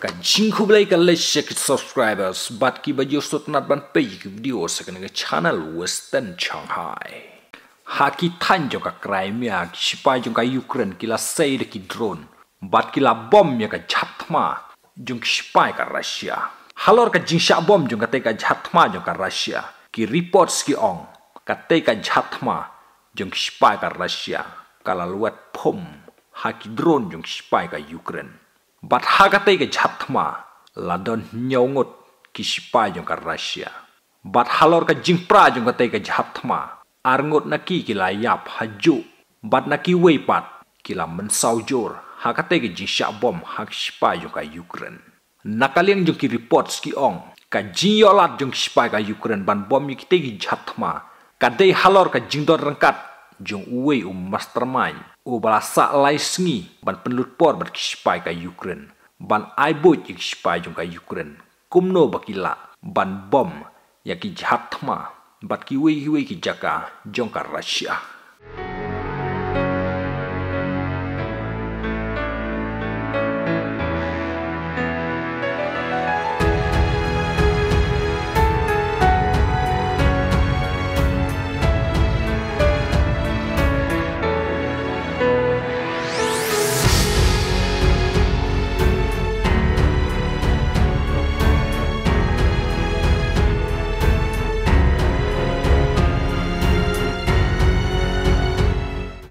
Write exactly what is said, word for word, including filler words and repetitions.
ka jingku blai ka le shek subscribers bat ki ba josot nat ban pe ki video sa kan channel Western Shanghai ha ki than jo ka Crimea ki shipai jo ka Ukraine ki la sei de ki drone bat ki la bom ya ka jhatma jo ki shipai ka Russia halor ka jingsha bom jo ka te ka jhatma jo ka Russia ki reports ki ong ka te ka jhatma jo ki shipai ka Russia kala luat pom ha ki drone jo ki shipai ka Ukraine bat hagate ke jhatma ladon nyongot ki shipai jong ka Russia bat halor ka jingpra jong ka te ke jhatma arngot na ki ki la yap haju bat na ki weipat ki la mensau jor hagate ke jingsha bom hak shipai jong ka Ukraine nakaliang jong ki reports ki ong ka jiolat jong shipai ka Ukraine ban bom ki te ki jhatma ka de halor ka jingdor rangkat jong uwe um mastermind u balasa lai sngi ban penlut por bat shipai ka Ukraine ban aibo ik shipai jong ka Ukraine kumno bakila ban bom ya ki jhatma bat ki we we ki jaka jong ka Russia